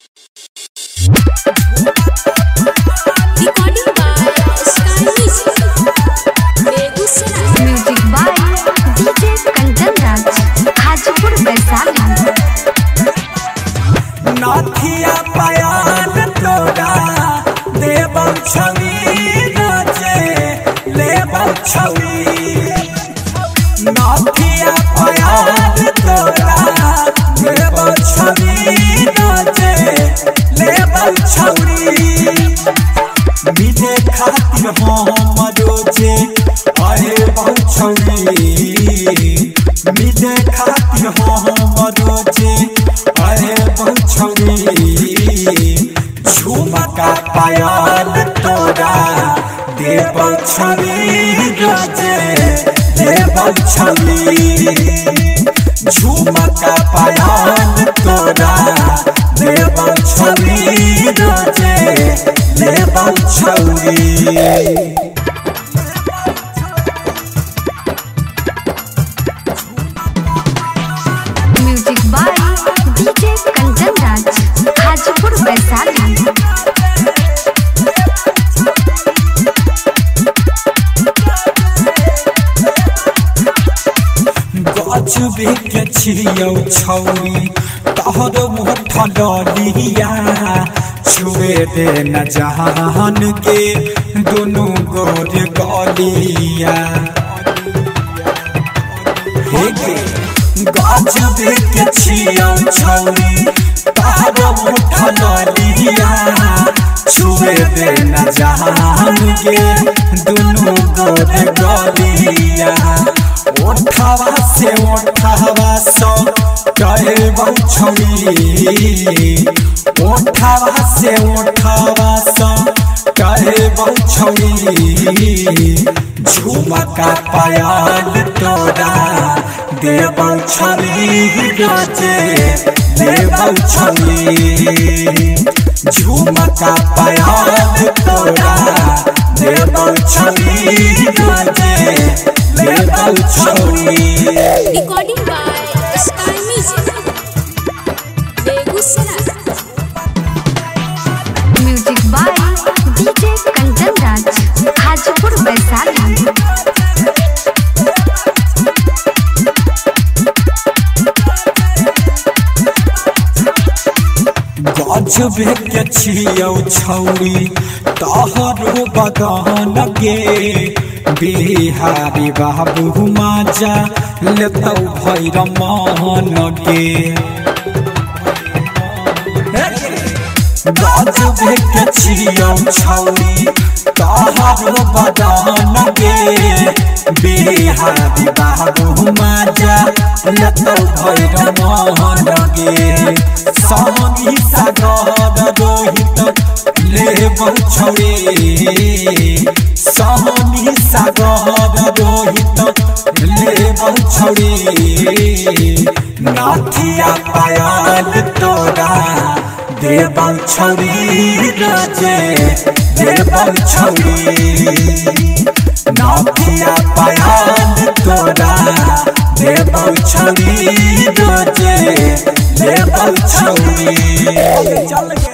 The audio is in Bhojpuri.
Recording by Sky Music. Begusaray. Music by DJ Kanchan Raj, Hajipur Vaishali. नाथिया पायान तोरा देवल छवि नाचे लेवल छवि। नाथिया पायान तोरा देवल छवि नाचे लेवल छवि। मिले खातिर हम रोजे आए बहु छवि। मिले खातिर हम रोजे आए बहु छवि। झुमका पायल तोरा देवल छवि रोजे देवल छवि। झुमका पायल तोरा देवल छवि रोजे देवल छवि। Music by DJ Kanchan Raj, Hajipur Vaishali. गजबे के छियौ छौरी तोहर मुठ डलिया। छुए दे न जहान के दोनों गोर गलिया। गजबे के छियौ छौरी तोहर मुठ डलिया। छुए दे न जहान के दोनों गोर गलिया। ओठावा से ओठावा सो कहे बहु छवि। ओठावा से ओठावा सो कहे बहु छवि। झुमका पायल तोरा देवल छवि रोजे देवल छवि। झुमका पायल तोरा देवल छवि रोजे देवल छवि। Recording by Sky Music. Begusaray. Music by DJ Kanchan Raj, Hajipur Vaishali. गजबे के छियौ छौरी तोहरो बदन के। बिहारी बाबू माजा लेतौ भैर मन के। गजबे के छियौ छौरी तोहरो बदन के। बिहारी बाबू माजा लेतौ भैर मन के। सहनी सागर रोहित ले बहु छौरी। सहनी सागर रोहित ले बहु छौरी। नाथिया पायल तोरा देवल छवि रोजे देवल छवि। नाथिया पायल तोरा देवल छवि रोजे देवल छवि।